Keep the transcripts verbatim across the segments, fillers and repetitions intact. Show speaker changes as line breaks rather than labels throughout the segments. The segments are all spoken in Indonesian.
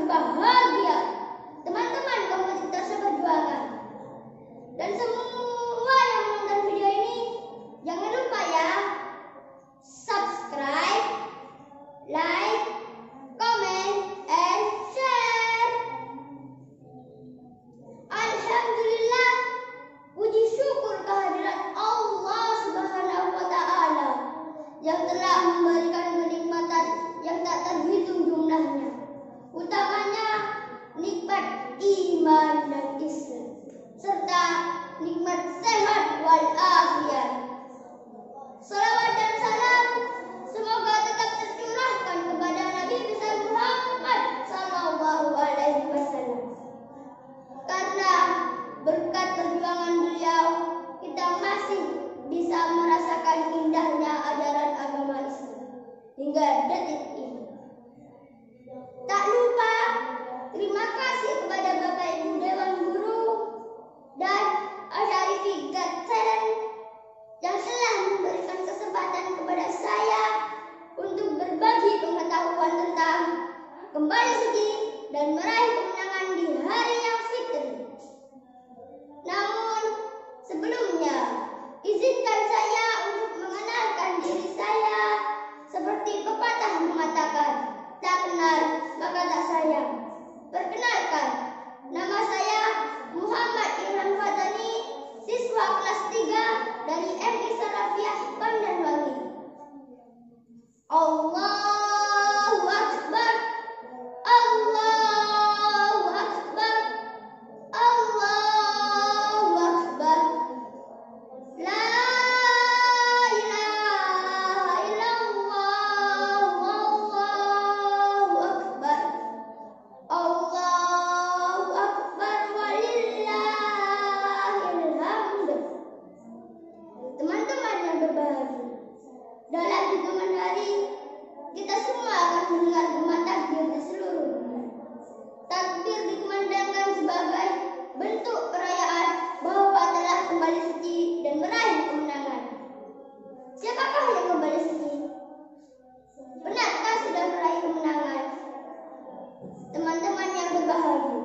berbahagia. Teman-teman komunitas seperjuangan dan semua yang menonton video ini, jangan lupa ya, subscribe, like, comment, and share. Alhamdulillah, puji syukur kehadirat Allah Subhanahu wa Ta'ala yang telah memberikan kenikmatan yang tak terhitung jumlahnya, utamanya nikmat iman dan Islam serta nikmat sehat walafiat. Salawat dan salam semoga tetap tercurahkan kepada Nabi besar Muhammad Sallallahu Alaihi Wasallam. Karena berkat perjuangan beliau, kita masih bisa merasakan indahnya ajaran agama Islam hingga detik ini. Tak lupa terima kasih kepada Bapak Ibu Dewan Guru dan Asyarifi God Talent yang telah memberikan kesempatan kepada saya untuk berbagi pengetahuan tentang kembali suci dan meraih kemenangan di hari yang fitri. Namun sebelumnya, izinkan saya untuk mengenalkan diri saya seperti pepatah mengatakan, tak kenal maka tak sayang. Perkenalkan, nama saya Muhammad Ilham Fadani, siswa kelas tiga dari M I Salafiyah Banjarwangi. Allahu Akbar, Allahu Akbar, Allahu Akbar. La ilaha illallah, Allahu Akbar. Allahu Akbar walillahil hamd. Teman-teman yang berbahagia, dalam hitungan hari kita semua akan mendengar gema takbir di seluruh dunia. Takbir dikumandangkan sebagai bentuk perayaan bahwa telah kembali suci dan meraih kemenangan. Siapakah yang kembali suci? Benarkah sudah meraih kemenangan? Teman-teman yang berbahagia,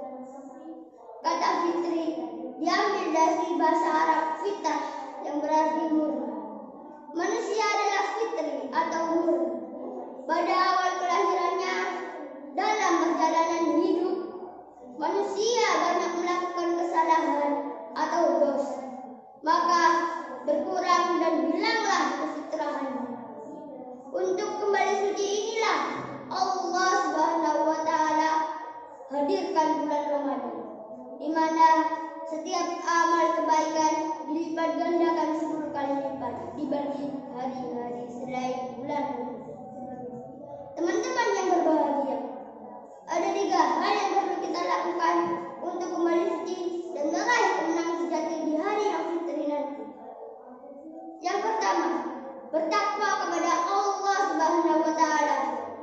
kata fitri diambil dari bahasa Arab fitrah yang berarti murni. Manusia adalah fitri atau murni. Pada awal kelahirannya, dalam perjalanan hidup, manusia banyak melakukan kesalahan atau dosa. Maka berkurang dan hilanglah kefitrahannya. Untuk kembali suci inilah Allah Subhanahu wa Ta'ala hadirkan bulan Ramadan, di mana setiap amal kebaikan dilipat gandakan sepuluh kali lipat dibanding hari-hari selain bulan Ramadan. Teman-teman yang berbahagia, ada tiga hal yang perlu kita lakukan untuk kembali suci dan meraih kemenangan sejati di hari yang fitri nanti. Yang pertama, bertakwa kepada Allah Subhanahu wa Ta'ala.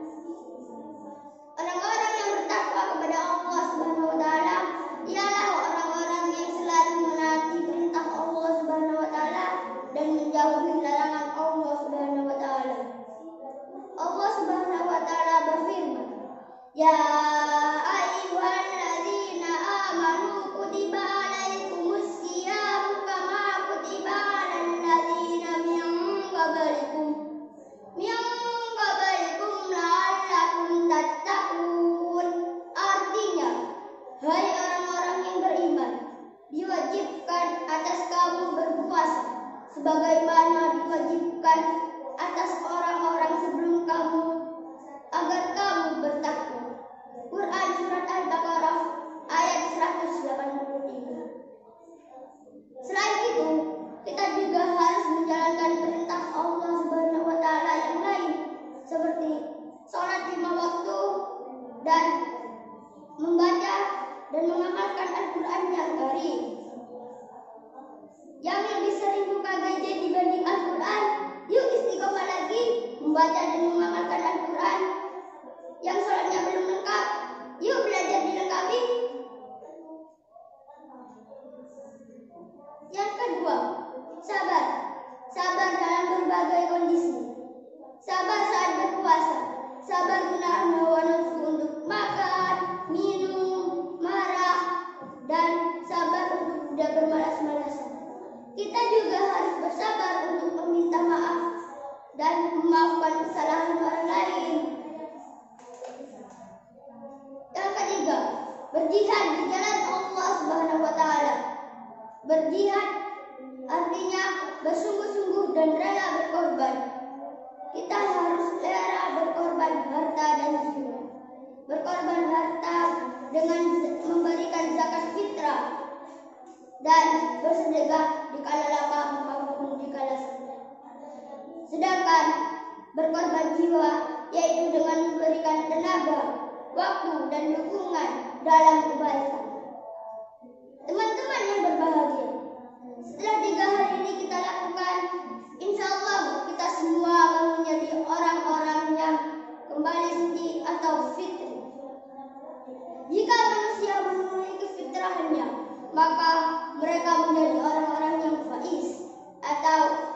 Orang-orang yang bertakwa kepada Allah Subhanahu wa Ta'ala ialah orang-orang yang selalu menaati perintah Allah Subhanahu wa Ta'ala dan menjauhi larangan Allah Subhanahu wa Ta'ala. Allah Subhanahu wa Ta'ala berfirman, Ya ayyuhalladzina amanu kutiba alaikumus syiyamu kama kutiba alal ladzina min qablikum min qablikum la'allakum tattaqun. Artinya, hai orang-orang yang beriman, diwajibkan atas kamu berpuasa sebagaimana diwajibkan atas orang-orang sebelum kamu agar kamu bertakwa. Quran Surat Al-Baqarah ayat seratus delapan puluh tiga. Selain itu, kita juga harus menjalankan perintah Allah Subhanahu wa Ta'ala yang lain, seperti sholat lima waktu dan membaca dan mengamalkan Al-Quran yang karim. Yang lebih sering buka gadget dibanding Al-Quran, yuk istiqomah lagi membaca dan mengamalkan Al-Quran. Yang sholatnya belum lengkap, yuk belajar dilengkapi. Yang kedua, sabar. Sabar dalam berbagai kondisi. Sabar saat berpuasa. Sabar menahan hawa nafsu untuk makan berjihad di jalan Allah Subhanahu wa taala. Berjihad artinya bersungguh-sungguh dan rela berkorban. Kita harus rela berkorban harta dan jiwa. Berkorban harta dengan memberikan zakat fitrah dan bersedekah dikala lapang maupun dikala susah. Sedangkan berkorban jiwa yaitu dengan memberikan tenaga, waktu dan dukungan dalam kebaikan. Teman-teman yang berbahagia, setelah tiga hari ini kita lakukan, insya Allah kita semua akan menjadi orang-orang yang kembali suci atau fitri. Jika manusia memiliki fitrahnya, maka mereka menjadi orang-orang yang faiz atau